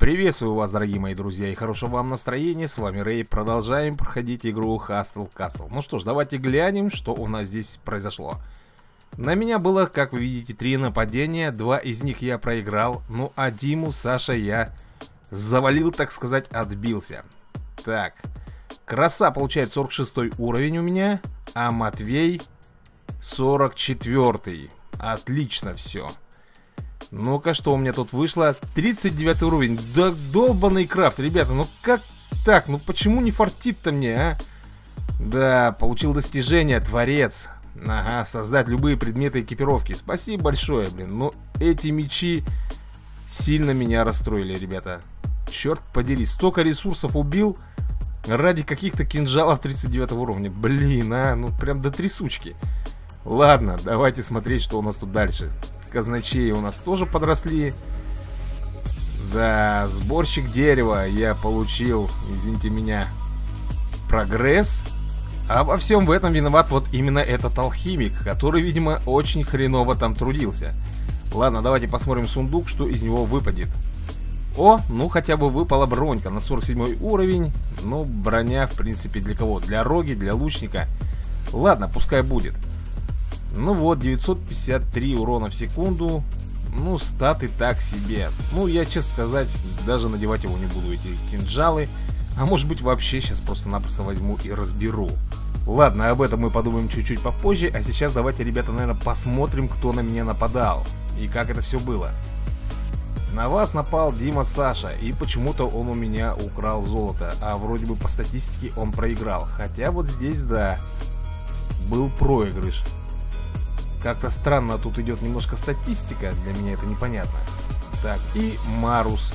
Приветствую вас, дорогие мои друзья, и хорошего вам настроения. С вами Рэй. Продолжаем проходить игру Hustle Castle. Ну что ж, давайте глянем, что у нас здесь произошло. На меня было, как вы видите, 3 нападения. 2 из них я проиграл. Ну а Диму, Саша я завалил, так сказать, отбился. Так, Краса получает 46 уровень у меня, а Матвей 44. Отлично все. Ну-ка, что у меня тут вышло? 39 уровень. Да долбаный крафт, ребята. Ну как так? Ну почему не фартит-то мне, а? Да, получил достижение, творец. Ага, создать любые предметы экипировки. Спасибо большое, блин. Но эти мечи сильно меня расстроили, ребята. Черт подери, столько ресурсов убил ради каких-то кинжалов 39 уровня. Блин, а, ну прям до трясучки. Ладно, давайте смотреть, что у нас тут дальше. Казначеи у нас тоже подросли. Да, сборщик дерева я получил, извините меня, прогресс. А во всем в этом виноват вот именно этот алхимик, который, видимо, очень хреново там трудился. Ладно, давайте посмотрим сундук, что из него выпадет. О, ну хотя бы выпала бронька на 47 уровень. Ну, броня, в принципе, для кого? Для роги, для лучника. Ладно, пускай будет. Ну вот, 953 урона в секунду. Ну, статы так себе. Ну, я, честно сказать, даже надевать его не буду, эти кинжалы. А может быть, вообще сейчас просто-напросто возьму и разберу. Ладно, об этом мы подумаем чуть-чуть попозже. А сейчас давайте, ребята, наверное, посмотрим, кто на меня нападал. И как это все было. На вас напал Дима Саша. И почему-то он у меня украл золото. А вроде бы по статистике он проиграл. Хотя вот здесь, да, был проигрыш. Как-то странно тут идет немножко статистика, для меня это непонятно. Так, и Марус.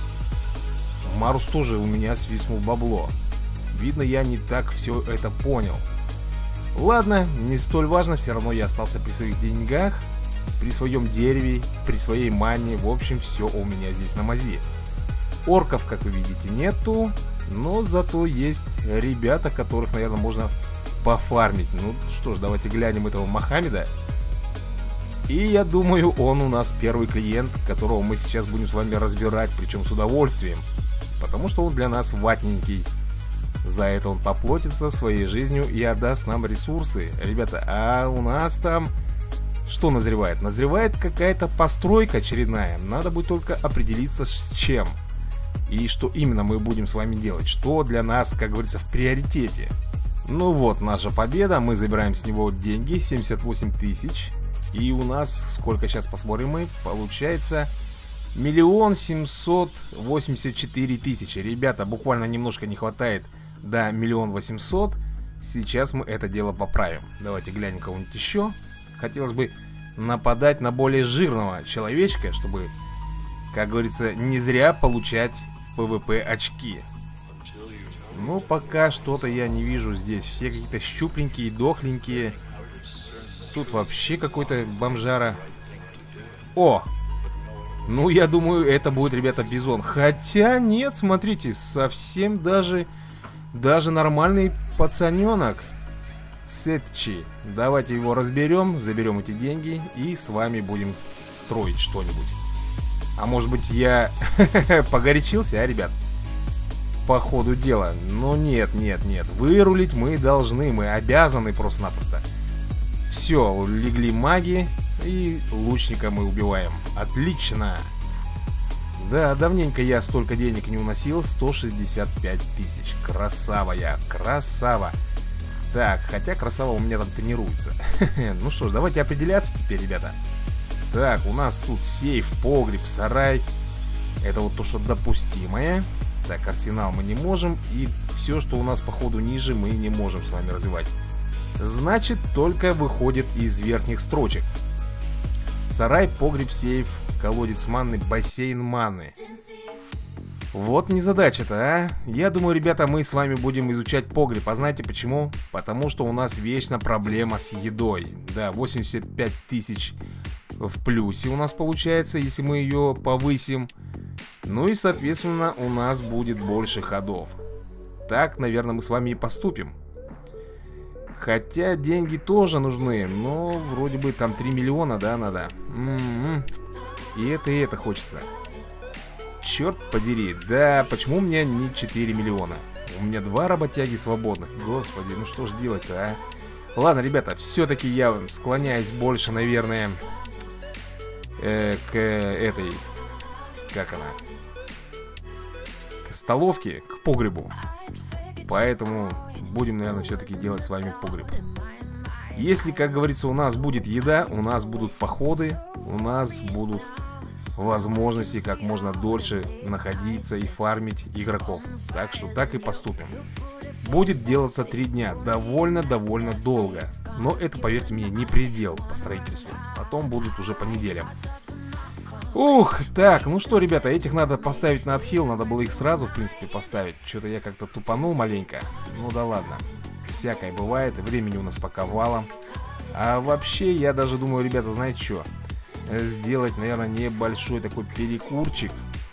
Марус тоже у меня свистнул бабло. Видно, я не так все это понял. Ладно, не столь важно, все равно я остался при своих деньгах, при своем дереве, при своей мане. В общем, все у меня здесь на мази. Орков, как вы видите, нету, но зато есть ребята, которых, наверное, можно пофармить. Ну что ж, давайте глянем этого Мохаммеда. И я думаю, он у нас первый клиент, которого мы сейчас будем с вами разбирать, причем с удовольствием. Потому что он для нас ватненький. За это он поплатится своей жизнью и отдаст нам ресурсы. Ребята, а у нас там что назревает? Назревает какая-то постройка очередная. Надо будет только определиться с чем. И что именно мы будем с вами делать. Что для нас, как говорится, в приоритете. Ну вот, наша победа. Мы забираем с него деньги, 78 тысяч. И у нас, сколько сейчас посмотрим мы, получается 1 784 000. Ребята, буквально немножко не хватает до 1 800 000. Сейчас мы это дело поправим. Давайте глянем кого-нибудь еще. Хотелось бы нападать на более жирного человечка, чтобы, как говорится, не зря получать ПВП очки. Ну, пока что-то я не вижу здесь. Все какие-то щупленькие, дохленькие. Тут вообще какой-то бомжара. О! Ну, я думаю, это будет, ребята, бизон. Хотя нет, смотрите, совсем даже нормальный пацаненок. Сетчи. Давайте его разберем, заберем эти деньги и с вами будем строить что-нибудь. А может быть, я погорячился, а, ребят? По ходу дела. Но нет. Вырулить мы должны, мы обязаны просто-напросто. Все, легли маги, и лучника мы убиваем. Отлично. Да, давненько я столько денег не уносил. 165 тысяч. Красава я, красава. Так, хотя красава у меня там тренируется. Ну что ж, давайте определяться теперь, ребята. Так, у нас тут сейф, погреб, сарай. Это вот то, что допустимое. Так, арсенал мы не можем. И все, что у нас по ходу ниже, мы не можем с вами развивать. Значит, только выходит из верхних строчек. Сарай, погреб, сейф, колодец манны, бассейн манны. Вот незадача-то, а. Я думаю, ребята, мы с вами будем изучать погреб. А знаете почему? Потому что у нас вечно проблема с едой. Да, 85 тысяч в плюсе у нас получается, если мы ее повысим. Ну и, соответственно, у нас будет больше ходов. Так, наверное, мы с вами и поступим. Хотя деньги тоже нужны, но вроде бы там 3 миллиона, да, надо. И это хочется. черт подери. Да, почему у меня не 4 миллиона? У меня 2 работяги свободных. Господи, ну что ж делать-то, а? Ладно, ребята, все-таки я склоняюсь больше, наверное, к этой... Как она? К столовке, к погребу. Поэтому будем, наверное, все-таки делать с вами погреб. Если, как говорится, у нас будет еда, у нас будут походы, у нас будут возможности как можно дольше находиться и фармить игроков. Так что так и поступим. Будет делаться 3 дня. Довольно долго. Но это, поверьте мне, не предел по строительству. Потом будут уже по неделям. Ух, так, ну что, ребята, этих надо поставить на отхил. Надо было их сразу, в принципе, поставить. Что-то я как-то тупанул маленько. Ну да ладно. Всякое бывает. Времени у нас пока валом. А вообще, я даже думаю, ребята, знаете что? Сделать, наверное, небольшой такой перекурчик.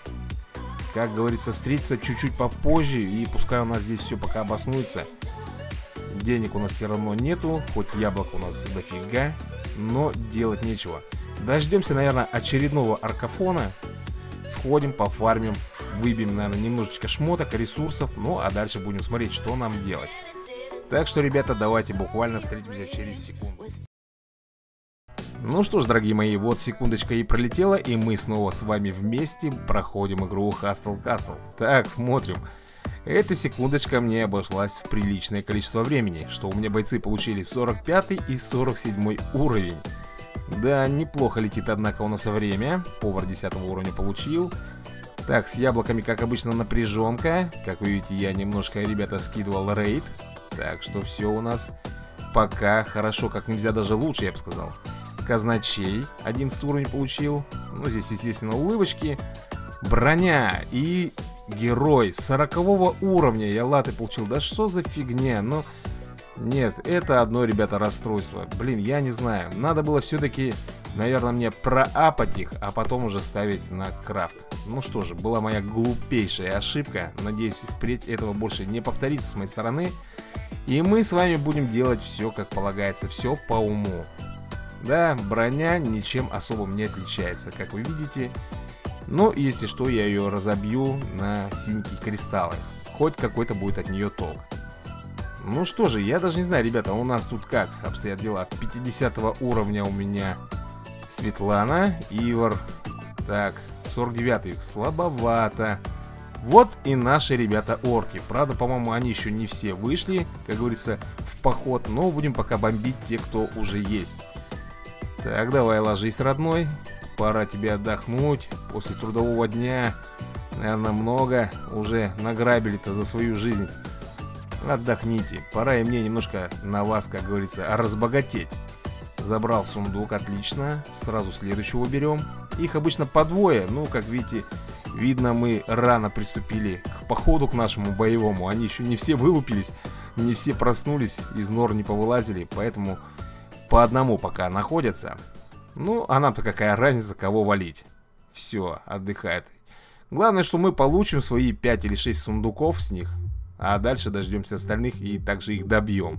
Как говорится, встретиться чуть-чуть попозже. И пускай у нас здесь все пока обоснуется. Денег у нас все равно нету. Хоть яблок у нас дофига. Но делать нечего. Дождемся, наверное, очередного аркафона. Сходим, пофармим. Выбьем, наверное, немножечко шмоток, ресурсов. Ну, а дальше будем смотреть, что нам делать. Так что, ребята, давайте буквально встретимся через секунду. Ну что ж, дорогие мои, вот секундочка и пролетела, и мы снова с вами вместе проходим игру Hustle Castle. Так, смотрим. Эта секундочка мне обошлась в приличное количество времени, что у меня бойцы получили 45 и 47 уровень. Да, неплохо летит, однако, у нас время. Повар 10 уровня получил. Так, с яблоками, как обычно, напряженка. Как вы видите, я немножко, ребята, скидывал рейд. Так что все у нас пока хорошо, как нельзя даже лучше, я бы сказал. Казначей 11 уровень получил. Ну, здесь, естественно, улыбочки. Броня и герой 40 уровня. Я латы получил. Да что за фигня? Ну, нет, это одно, ребята, расстройство. Блин, я не знаю. Надо было все-таки, наверное, мне проапать их, а потом уже ставить на крафт. Ну что же, была моя глупейшая ошибка. Надеюсь, впредь этого больше не повторится с моей стороны. И мы с вами будем делать все, как полагается, все по уму. Да, броня ничем особым не отличается, как вы видите. Но, если что, я ее разобью на синенькие кристаллы. Хоть какой-то будет от нее толк. Ну что же, я даже не знаю, ребята, у нас тут как обстоят дела. 50 уровня у меня Светлана, Ивар. Так, 49-й, слабовато. Вот и наши, ребята, орки. Правда, по-моему, они еще не все вышли, как говорится, в поход. Но будем пока бомбить те, кто уже есть. Так, давай ложись, родной. Пора тебе отдохнуть. После трудового дня, наверное, много уже награбили-то за свою жизнь. Отдохните. Пора и мне немножко на вас, как говорится, разбогатеть. Забрал сундук, отлично. Сразу следующего берем. Их обычно по двое. Ну, как видите, видно, мы рано приступили к походу к нашему боевому. Они еще не все вылупились, не все проснулись, из нор не повылазили. Поэтому по одному пока находятся. Ну, а нам-то какая разница, кого валить. Все, отдыхает. Главное, что мы получим свои 5 или 6 сундуков с них. А дальше дождемся остальных и также их добьем.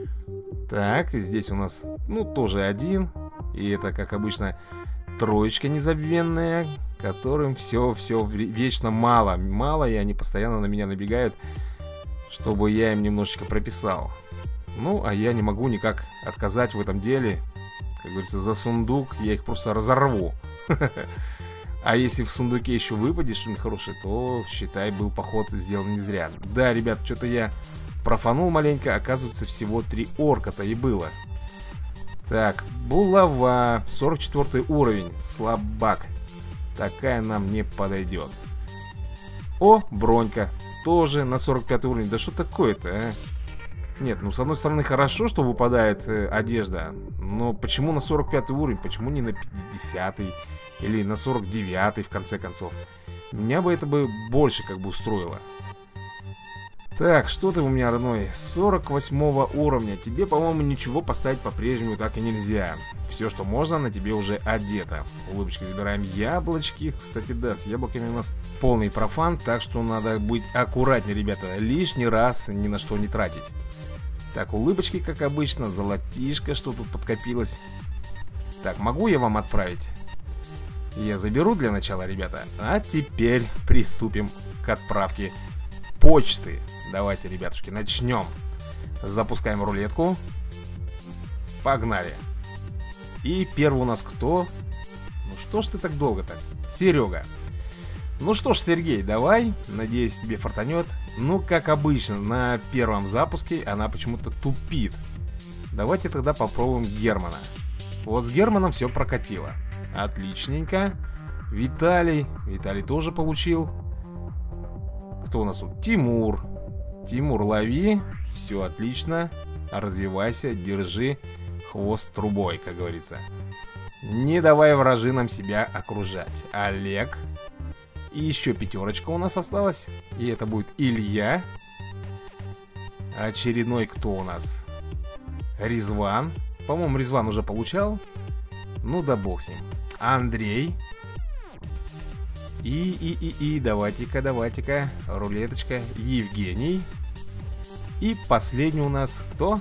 Так, здесь у нас, ну, тоже один. И это, как обычно, троечка незабвенная, которым все вечно мало. Мало, и они постоянно на меня набегают, чтобы я им немножечко прописал. Ну, а я не могу никак отказать в этом деле. Как говорится, за сундук я их просто разорву. А если в сундуке еще выпадет что-нибудь хорошее, то, считай, был поход сделан не зря. Да, ребят, что-то я профанул маленько. Оказывается, всего 3 орка-то и было. Так, булава, 44 уровень, слабак. Такая нам не подойдет. О, бронька, тоже на 45 уровень. Да что такое-то, а? Нет, ну с одной стороны хорошо, что выпадает одежда. Но почему на 45 уровень? Почему не на 50-й? Или на 49-й в конце концов? Меня бы это бы больше как бы устроило. Так, что ты у меня, родной? 48 уровня. Тебе, по-моему, ничего поставить по-прежнему так и нельзя. Все, что можно, на тебе уже одето. Улыбочки забираем. Яблочки. Кстати, да, с яблоками у нас полный профан. Так что надо быть аккуратнее, ребята. Лишний раз ни на что не тратить. Так, улыбочки, как обычно. Золотишко, что тут подкопилось. Так, могу я вам отправить? я заберу для начала, ребята. А теперь приступим к отправке почты. Давайте, ребятушки, начнем. Запускаем рулетку. Погнали. И первый у нас кто? Ну что ж ты так долго так? Серега. Ну что ж, Сергей, давай. Надеюсь, тебе фартанет. Ну, как обычно, на первом запуске она почему-то тупит. Давайте тогда попробуем Германа. Вот с Германом все прокатило. Отличненько. Виталий. Виталий тоже получил. Кто у нас тут? Тимур. Тимур, лови. Все отлично. Развивайся, держи хвост трубой, как говорится. Не давай вражинам себя окружать. Олег. И еще пятерочка у нас осталась. И это будет Илья. Очередной кто у нас? Ризван. По-моему, Ризван уже получал. Ну да бог с ним. Андрей. И давайте-ка, рулеточка. Евгений. И последний у нас кто?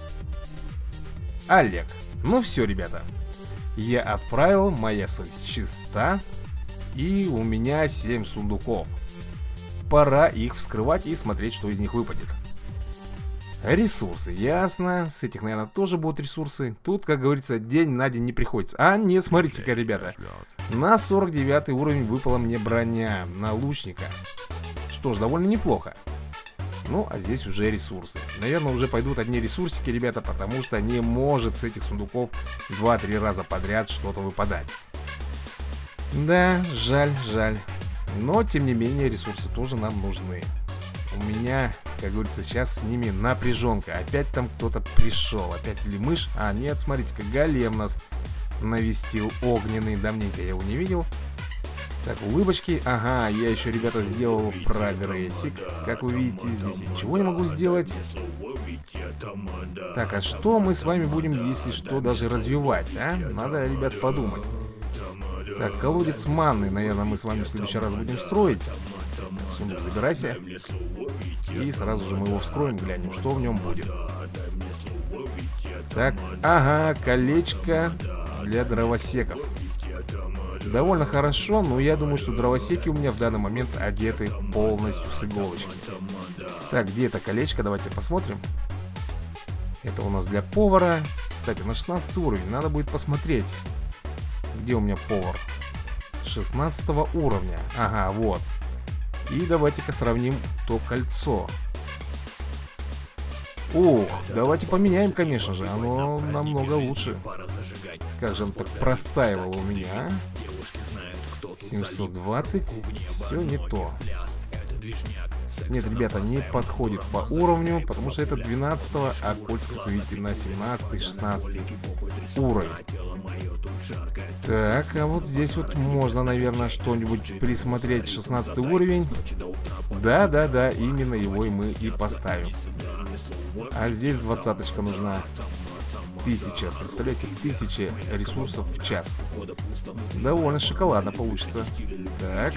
Олег. Ну все, ребята. Я отправил, моя совесть чиста. И у меня 7 сундуков. Пора их вскрывать и смотреть, что из них выпадет. Ресурсы, ясно. С этих, наверное, тоже будут ресурсы. Тут, как говорится, день на день не приходится. А, нет, смотрите-ка, ребята. На 49 уровень выпала мне броня на лучника. Что ж, довольно неплохо. Ну, а здесь уже ресурсы. Наверное, уже пойдут одни ресурсики, ребята, потому что не может с этих сундуков 2-3 раза подряд что-то выпадать. Да, жаль, жаль. Но, тем не менее, ресурсы тоже нам нужны. У меня, как говорится, сейчас с ними напряженка. Опять там кто-то пришел. Опять ли мышь? А, нет, смотрите-ка, голем нас навестил огненный. Давненько я его не видел. Так, улыбочки. Ага, я еще, ребята, сделал прогрессик. Как вы видите, здесь я ничего не могу сделать. Так, а что мы с вами будем, если что, даже развивать, а? Надо, ребят, подумать. Так, колодец манны, наверное, мы с вами в следующий раз будем строить. Сундук, забирайся. И сразу же мы его вскроем, глянем, что в нем будет. Так, ага, колечко для дровосеков. Довольно хорошо, но я думаю, что дровосеки у меня в данный момент одеты полностью с иголочки. Так, где это колечко? Давайте посмотрим. Это у нас для повара. Кстати, на 16 уровень, надо будет посмотреть. Где у меня повар? 16 уровня. Ага, вот. И давайте-ка сравним то кольцо. Ох, давайте поменяем, конечно же. Оно намного лучше. Как же оно так простаивало у меня, 720. Все не то. Нет, ребята, не подходит по уровню, потому что это 12, а кольца, как вы видите, на 17-16 уровень. Так, а вот здесь вот можно, наверное, что-нибудь присмотреть. 16 уровень. Да, именно его и мы и поставим. А здесь 20-очка нужна. 1000, представляете, 1000 ресурсов в час. Довольно шоколадно получится. Так.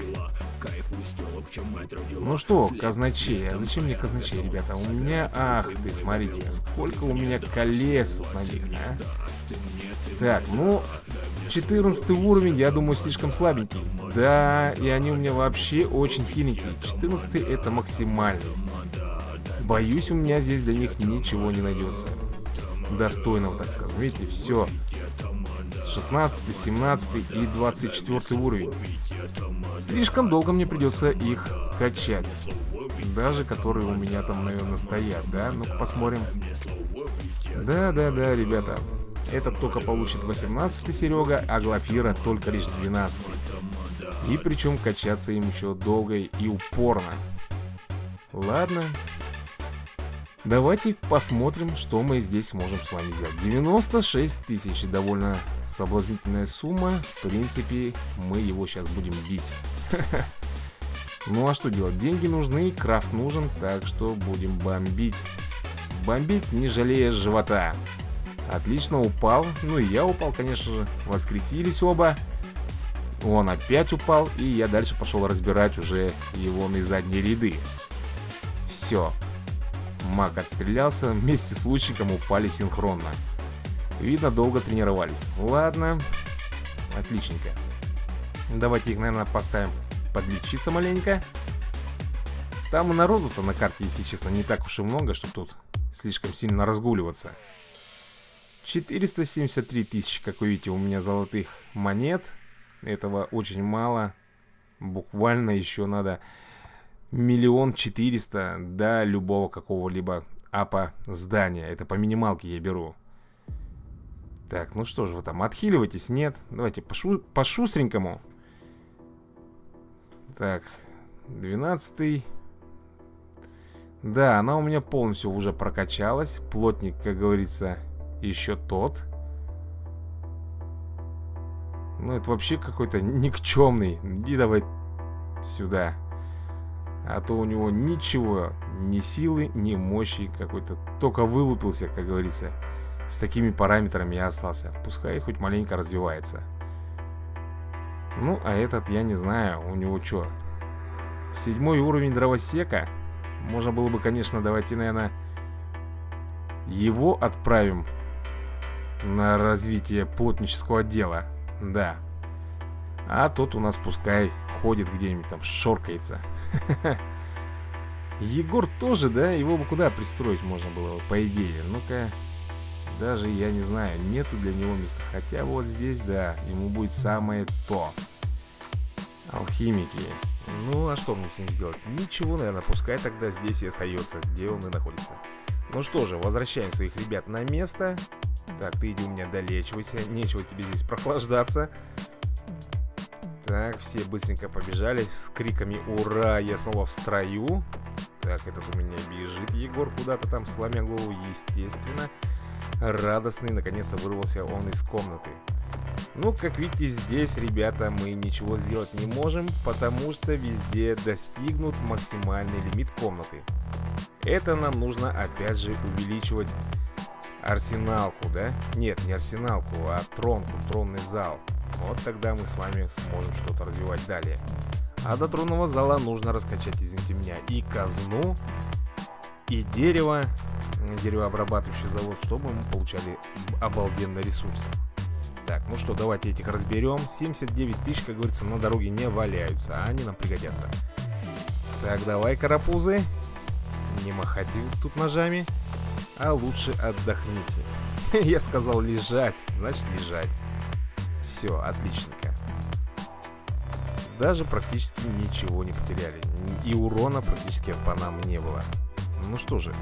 Ну что, казначей. А зачем мне казначей, ребята? У меня, ах ты, смотрите, сколько у меня колец на них, а? Так, ну, 14 уровень, я думаю, слишком слабенький. Да, и они у меня вообще очень хиленькие. 14 это максимальный. Боюсь, у меня здесь для них ничего не найдется достойного, так сказать. Видите, все. 16, 17 и 24 уровень. Слишком долго мне придется их качать. Даже которые у меня там, наверное, стоят, да? Ну-ка посмотрим. Да, ребята. Этот только получит 18 Серега, а Глафира только лишь 12. И причем качаться им еще долго и упорно. Ладно. Давайте посмотрим, что мы здесь можем с вами сделать. 96 тысяч, довольно соблазнительная сумма. В принципе, мы его сейчас будем бить. Ну а что делать? Деньги нужны, крафт нужен, так что будем бомбить. Бомбить, не жалея живота. Отлично, упал. Ну и я упал, конечно же. Воскресились оба. Он опять упал, и я дальше пошел разбирать уже его на задние ряды. Все. Маг отстрелялся, вместе с лучником упали синхронно. Видно, долго тренировались. Ладно, отличненько. Давайте их, наверное, поставим подлечиться маленько. Там и народу-то на карте, если честно, не так уж и много, чтобы тут слишком сильно разгуливаться. 473 тысячи, как вы видите, у меня золотых монет. Этого очень мало. Буквально еще надо 1 400 000 до любого какого-либо апа здания. Это по минималке я беру. Так, ну что же вы там, отхиливаетесь? Нет? Давайте по-шустренькому. Так, 12-й. Да, она у меня полностью уже прокачалась. Плотник, как говорится, еще тот. Ну, это вообще какой-то никчемный. Иди давай сюда. А то у него ничего, ни силы, ни мощи какой-то. Только вылупился, как говорится. С такими параметрами я остался. Пускай хоть маленько развивается. Ну, а этот, я не знаю, у него что? 7-й уровень дровосека. Можно было бы, конечно, давайте, наверное, его отправим на развитие плотнического дела. Да. А тот у нас пускай ходит где-нибудь там, шоркается. Егор тоже, да? Его бы куда пристроить можно было, по идее? Ну-ка. Даже, я не знаю, нету для него места. Хотя вот здесь, да, ему будет самое то. Алхимики. Ну, а что мне с ним сделать? Ничего, наверное, пускай тогда здесь и остается, где он и находится. Ну что же, возвращаем своих ребят на место. Так, ты иди у меня долечивайся. Нечего тебе здесь прохлаждаться. Так, все быстренько побежали с криками «Ура! Я снова в строю!» Так, этот у меня бежит Егор куда-то там, сломя голову, естественно. Радостный, наконец-то вырвался он из комнаты. Ну, как видите, здесь, ребята, мы ничего сделать не можем, потому что везде достигнут максимальный лимит комнаты. Это нам нужно, опять же, увеличивать арсеналку, да? Нет, не арсеналку, а тронку, тронный зал. Вот тогда мы с вами сможем что-то развивать далее. А до тронного зала нужно раскачать, извините меня, и казну, и дерево, деревообрабатывающий завод, чтобы мы получали обалденные ресурсы. Так, ну что, давайте этих разберем. 79 тысяч, как говорится, на дороге не валяются, а они нам пригодятся. Так, давай, карапузы. Не махайте тут ножами, а лучше отдохните. Я сказал лежать, значит лежать. Все, отличненько. Даже практически ничего не потеряли. И урона практически по нам не было. Ну что же,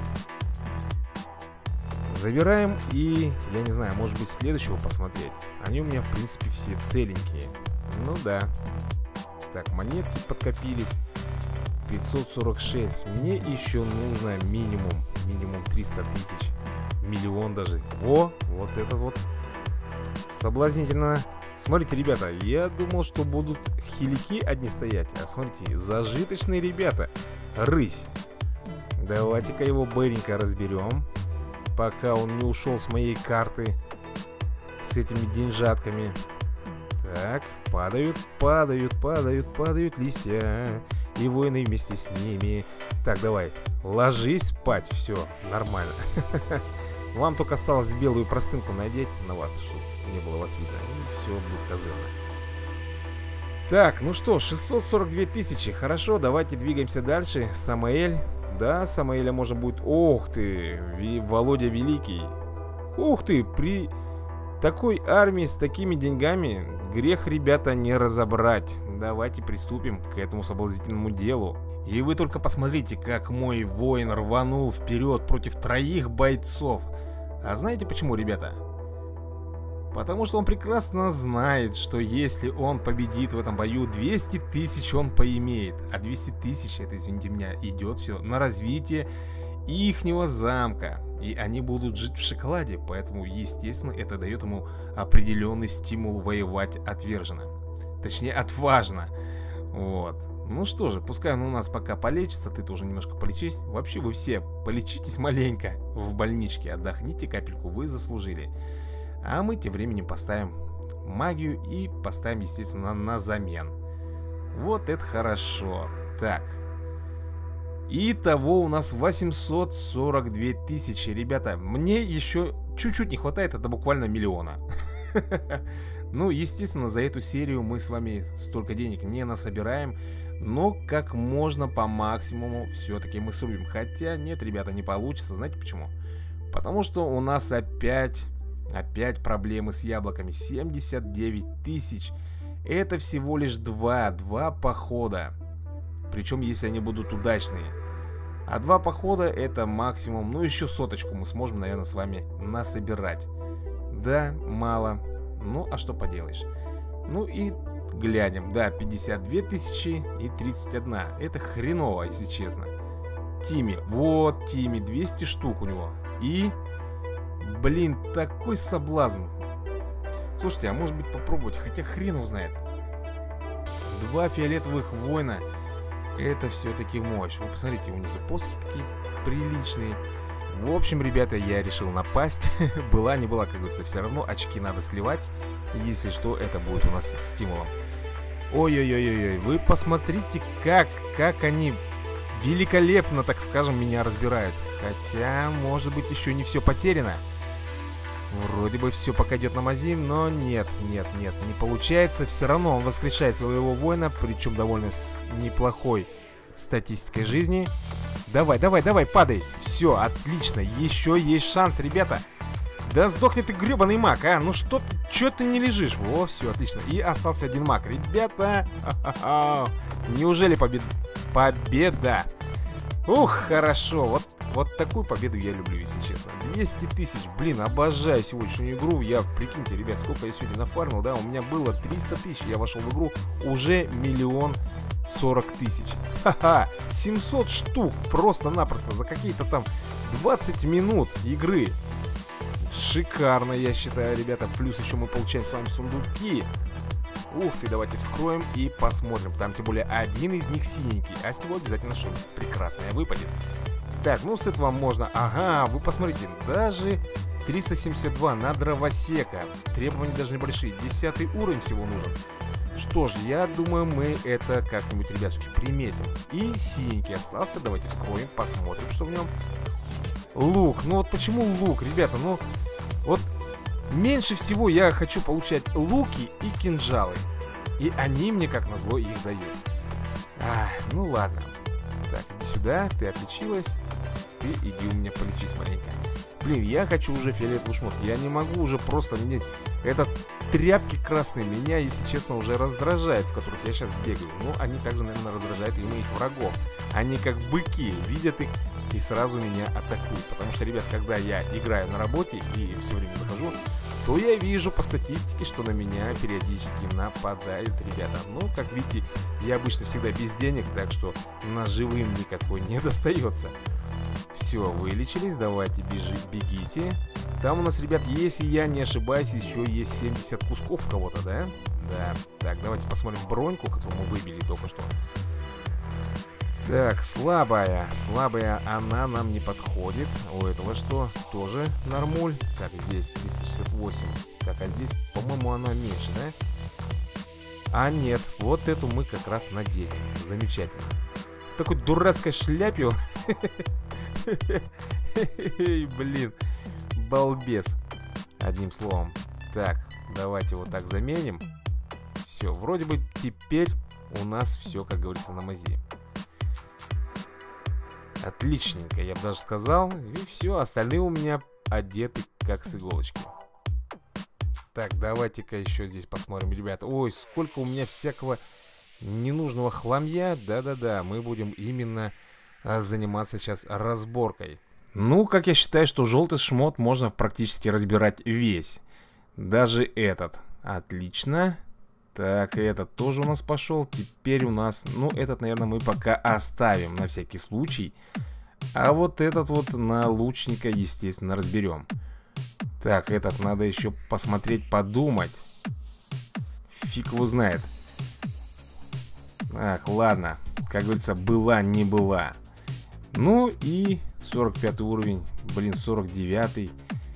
забираем и, я не знаю, может быть следующего посмотреть. Они у меня в принципе все целенькие. Ну да. Так, монетки подкопились. 546. Мне еще нужно минимум 300 тысяч. Миллион даже. О, вот это вот соблазнительно. Смотрите, ребята, я думал, что будут хилики одни стоять. А смотрите, зажиточные ребята. Рысь. Давайте-ка его быренько разберем, пока он не ушел с моей карты с этими деньжатками. Так, падают листья. И воины вместе с ними. Так, давай, ложись спать. Все, нормально. Вам только осталось белую простынку надеть на вас, чтобы не было вас видно. И все будет козырно. Так, ну что, 642 тысячи. Хорошо, давайте двигаемся дальше. Самаэль. Да, Самаэля можно будет... Ох ты, Володя Великий. Ух ты, при такой армии с такими деньгами грех, ребята, не разобрать. Давайте приступим к этому соблазнительному делу. И вы только посмотрите, как мой воин рванул вперед против 3 бойцов. А знаете почему, ребята? Потому что он прекрасно знает, что если он победит в этом бою, 200 тысяч он поимеет. А 200 тысяч, это, извините меня, идет все на развитие ихнего замка. И они будут жить в шоколаде. Поэтому, естественно, это дает ему определенный стимул воевать отверженно. Точнее, отважно. Вот. Ну что же, пускай он у нас пока полечится. Ты тоже немножко полечись. Вообще вы все полечитесь маленько в больничке. Отдохните капельку, вы заслужили. А мы тем временем поставим магию и поставим, естественно, на замен. Вот это хорошо. Так. Итого у нас 842 тысячи. Ребята, мне еще чуть-чуть не хватает, это буквально миллиона. Ну, естественно, за эту серию мы с вами столько денег не насобираем, но как можно по максимуму все-таки мы срубим. Хотя нет, ребята, не получится. Знаете почему? Потому что у нас опять проблемы с яблоками. 79 тысяч. Это всего лишь два похода. Причем, если они будут удачные. А 2 похода это максимум. Ну, еще соточку мы сможем, наверное, с вами насобирать. Да, мало. Ну, а что поделаешь? Ну и глянем. Да, 52 тысячи и 31. Это хреново, если честно. Тимми. Вот Тимми. 200 штук у него. И... Блин, такой соблазн. Слушайте, а может быть попробовать? Хотя хрен его знает. 2 фиолетовых воина. Это все-таки мощь. Вы посмотрите, у них и посохи такие приличные. В общем, ребята, я решил напасть. Была, не была, как говорится, все равно. Очки надо сливать. Если что, это будет у нас стимулом. Ой-ой-ой-ой, вы посмотрите, как они великолепно, так скажем, меня разбирают. Хотя, может быть, еще не все потеряно. Вроде бы все пока идет на мази, но нет, не получается. Все равно он воскрешает своего воина, причем довольно с неплохой статистикой жизни. Давай, падай. Все, отлично, еще есть шанс, ребята. Да сдохни ты, гребаный маг, а? Ну что ты не лежишь? Во, все, отлично. И остался 1 маг, ребята. Неужели победа? Ух, хорошо, вот такую победу я люблю, если честно. 200 тысяч, блин, обожаю сегодняшнюю игру. Я, прикиньте, ребят, сколько я сегодня нафармил, да, у меня было 300 тысяч. Я вошел в игру, уже 1 040 000. Ха-ха, 700 штук просто-напросто за какие-то там 20 минут игры. Шикарно, я считаю, ребята. Плюс еще мы получаем с вами сундуки. Ух ты, давайте вскроем и посмотрим. Там тем более один из них синенький, а с него обязательно что-нибудь прекрасное выпадет. Так, ну с этого можно... Ага, вы посмотрите, даже 372 на дровосека. Требования даже небольшие. 10 уровень всего нужен. Что ж, я думаю, мы это как-нибудь, ребятушки, приметим. И синенький остался. Давайте вскроем, посмотрим, что в нем. Лук. Ну вот почему лук, ребята? Ну, вот меньше всего я хочу получать луки и кинжалы. И они мне, как назло, их дают. Ну ладно. Так, иди сюда, ты отличилась. Ты иди у меня полечись маленько. Блин, я хочу уже фиолетовый шмот. Я не могу уже просто... Этот тряпки красные меня, если честно, уже раздражают, в которых я сейчас бегаю. Ну, они также, наверное, раздражают и моих врагов. Они как быки, видят их и сразу меня атакуют. Потому что, ребят, когда я играю на работе и все время захожу, то я вижу по статистике, что на меня периодически нападают ребята. Ну, как видите, я обычно всегда без денег, так что наживым никакой не достается. Все, вылечились, давайте бегите. Там у нас, ребят, если я не ошибаюсь, еще есть 70 кусков у кого-то, да? Да. Так, давайте посмотрим броньку, которую мы выбили только что. Так, слабая, она нам не подходит. У этого что? Тоже нормуль. Так, здесь 368. Так, а здесь, по-моему, она меньше, да? А нет, вот эту мы как раз надели. Замечательно. В такой дурацкой шляпе. Блин, балбес. Одним словом. Так, давайте вот так заменим. Все, вроде бы теперь у нас все, как говорится, на мази. Отличненько, я бы даже сказал. И все, остальные у меня одеты как с иголочки. Так, давайте-ка еще здесь посмотрим, ребята. Ой, сколько у меня всякого ненужного хламья. Да-да-да, мы будем именно заниматься сейчас разборкой. Ну, как я считаю, что желтый шмот можно практически разбирать весь. Даже этот. Отлично. Так, этот тоже у нас пошел. Теперь у нас, ну, этот, наверное, мы пока оставим на всякий случай. А вот этот вот на лучника, естественно, разберем. Так, этот надо еще посмотреть, подумать. Фиг его знает. Ах, ладно. Как говорится, была не была. Ну и 45 уровень. Блин, 49-й.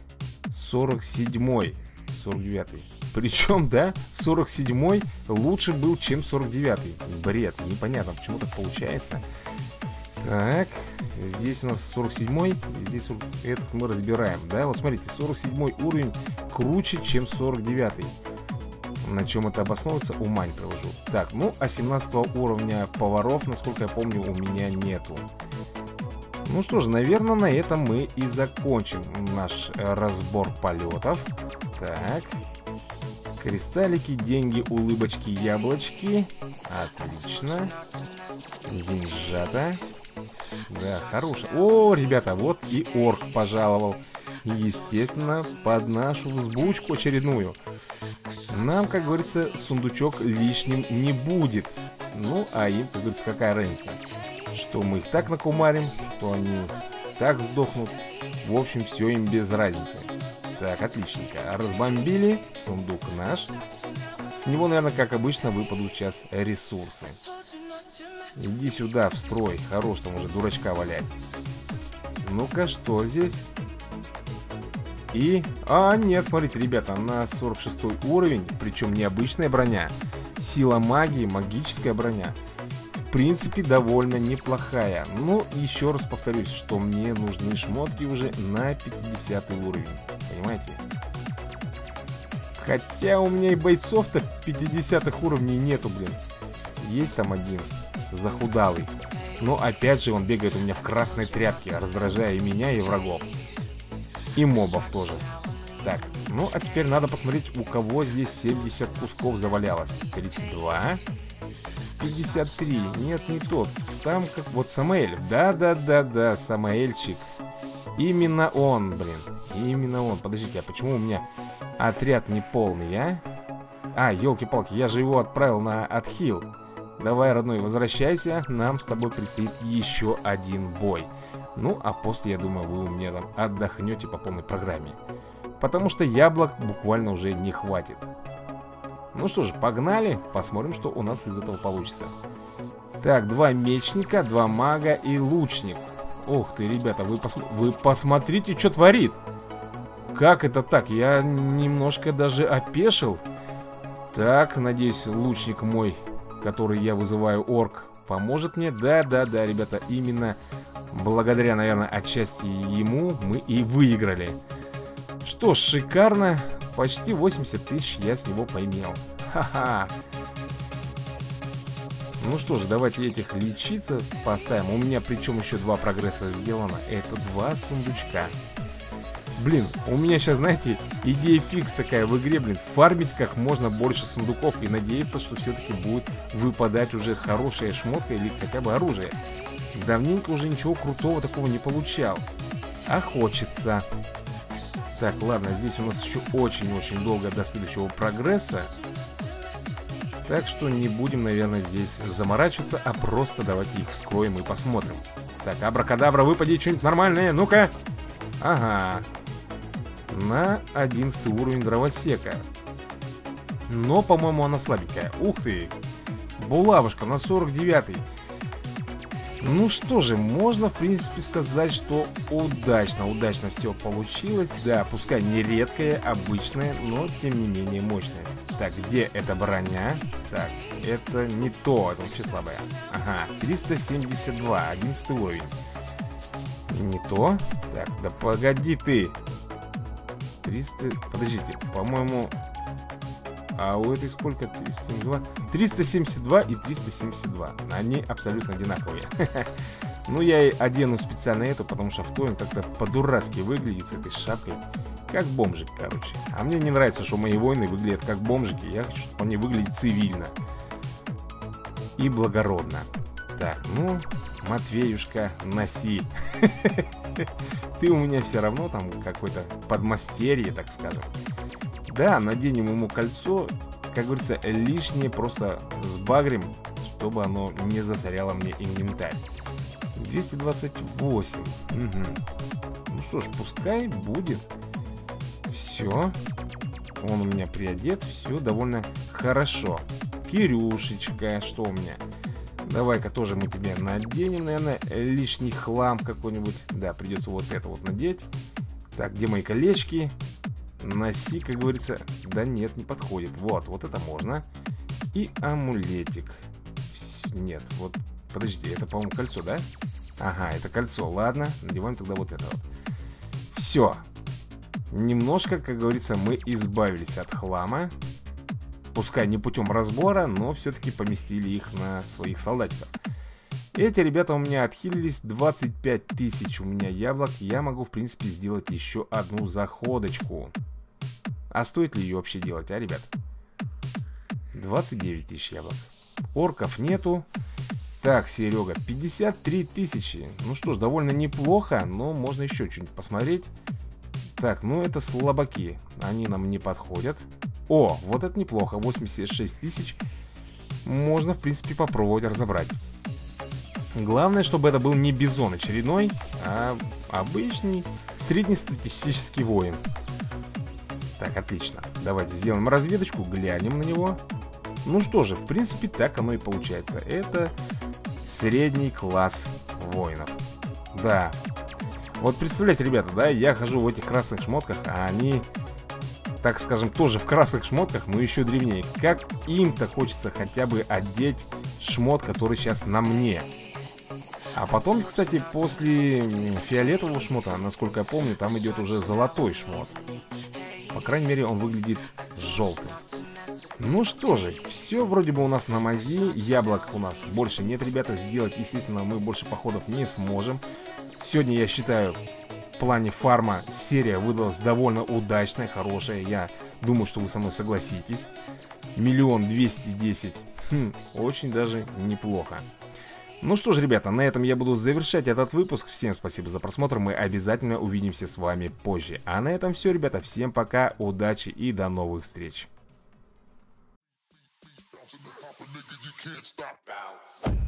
47-й. 49-й. Причем, да, 47-й лучше был, чем 49-й. Бред, непонятно, почему так получается. Так, Здесь у нас 47-й. Здесь этот мы разбираем. Да, вот смотрите, 47-й уровень круче, чем 49-й. На чем это обосновывается, ума не приложу. Так, ну, а 17 уровня поваров, насколько я помню, у меня нету. Ну что ж, наверное, на этом мы и закончим наш разбор полетов. Так. Кристаллики, деньги, улыбочки, яблочки. Отлично. Деньжата. Да, хороший. О, ребята, вот и орк пожаловал. Естественно, под нашу взбучку очередную. Нам, как говорится, сундучок лишним не будет. Ну, а им, как говорится, какая разница? Что мы их так накумарим, что они так сдохнут. В общем, все им без разницы. Так, отличненько. Разбомбили. Сундук наш. С него, наверное, как обычно, выпадут сейчас ресурсы. Иди сюда, в строй. Хорош там уже дурачка валять. Ну-ка, что здесь? И... А, нет, смотрите, ребята, на 46 уровень, причем необычная броня. Сила магии, магическая броня. В принципе, довольно неплохая. Но еще раз повторюсь, что мне нужны шмотки уже на 50 уровень. Понимаете? Хотя у меня и бойцов-то 50 уровней нету, блин. Есть там один захудалый. Но опять же он бегает у меня в красной тряпке, раздражая и меня, и врагов. И мобов тоже. Так, ну а теперь надо посмотреть, у кого здесь 70 кусков завалялось. 32. 53. Нет, не тот. Там как вот Самаэль. Да, Самаэльчик. Именно он, блин. Именно он. Подождите, а почему у меня отряд не полный, а? А, елки-палки, я же его отправил на отхил. Давай, родной, возвращайся. Нам с тобой предстоит еще один бой. Ну, а после, я думаю, вы у меня там отдохнете по полной программе. Потому что яблок буквально уже не хватит. Ну что же, погнали. Посмотрим, что у нас из этого получится. Так, 2 мечника, 2 мага и лучник. Ух ты, ребята, вы посмотрите, что творит. Как это так? Я немножко даже опешил. Так, надеюсь, лучник мой, который я вызываю, орк, поможет мне. Да, ребята, именно благодаря, наверное, отчасти ему мы и выиграли. Что ж, шикарно. Почти 80 тысяч я с него поимел. Ха-ха. Ну что ж, давайте этих лечиться поставим. У меня причем еще 2 прогресса сделано. Это 2 сундучка. Блин, у меня сейчас, знаете, идея фикс такая в игре, блин. Фармить как можно больше сундуков и надеяться, что все-таки будет выпадать уже хорошая шмотка или хотя бы оружие. Давненько уже ничего крутого такого не получал. А хочется. Так, ладно, здесь у нас еще очень-очень долго до следующего прогресса. Так что не будем, наверное, здесь заморачиваться, а просто давайте их вскроем и посмотрим. Так, абракадабра, выпади что-нибудь нормальное, ну-ка. Ага. На 11 уровень дровосека. Но, по-моему, она слабенькая. Ух ты. Булавушка на 49-й. Ну что же, можно, в принципе, сказать, что удачно все получилось. Да, пускай не редкая, обычная, но, тем не менее, мощная. Так, где эта броня? Так, это не то, это вообще слабая. Ага, 372, 11 уровень. Не то. Так, да погоди ты. 300, подождите, по-моему... А у этой сколько? 372? 372 и 372. Они абсолютно одинаковые. Ну, я и одену специально эту, потому что в той он как-то по-дурацки выглядит с этой шапкой. Как бомжик, короче. А мне не нравится, что мои воины выглядят как бомжики. Я хочу, чтобы они выглядели цивильно и благородно. Так, ну, Матвеюшка, носи. Ты у меня все равно там какой-то подмастерье, так скажем. Да, наденем ему кольцо, как говорится, лишнее просто сбагрим, чтобы оно не засоряло мне инвентарь. 228. Угу. Ну что ж, пускай будет. Все. Он у меня приодет, все довольно хорошо. Кирюшечка, что у меня? Давай-ка тоже мы тебе наденем, наверное, лишний хлам какой-нибудь. Да, придется вот это вот надеть. Так, где мои колечки? Носи, как говорится. Да нет, не подходит. Вот это можно. И амулетик. Нет, вот, подожди, это, по-моему, кольцо, да? Ага, это кольцо, ладно. Надеваем тогда вот это вот. Все. Немножко, как говорится, мы избавились от хлама. Пускай не путем разбора, но все-таки поместили их на своих солдатиков. Эти ребята у меня отхилились. 25 тысяч у меня яблок. Я могу, в принципе, сделать еще одну заходочку. А стоит ли ее вообще делать, а, ребят? 29 тысяч яблок. Орков нету. Так, Серега, 53 тысячи. Ну что ж, довольно неплохо, но можно еще что-нибудь посмотреть. Так, ну это слабаки. Они нам не подходят. О, вот это неплохо. 86 тысяч. Можно, в принципе, попробовать разобрать. Главное, чтобы это был не бизон очередной, а обычный среднестатистический воин. Так, отлично. Давайте сделаем разведочку, глянем на него. Ну что же, в принципе, так оно и получается. Это средний класс воинов. Да. Вот представляете, ребята, да, я хожу в этих красных шмотках, а они, так скажем, тоже в красных шмотках, но еще древнее. Как им-то хочется хотя бы одеть шмот, который сейчас на мне. А потом, кстати, после фиолетового шмота, насколько я помню, там идет уже золотой шмот. По крайней мере, он выглядит желтым. Ну что же, все вроде бы у нас на мази. Яблок у нас больше нет, ребята. Сделать, естественно, мы больше походов не сможем. Сегодня, я считаю, в плане фарма серия выдалась довольно удачная, хорошая. Я думаю, что вы со мной согласитесь. 1 210 000. Очень даже неплохо. Ну что ж, ребята, на этом я буду завершать этот выпуск. Всем спасибо за просмотр. Мы обязательно увидимся с вами позже. А на этом все, ребята. Всем пока, удачи и до новых встреч. Can't stop out.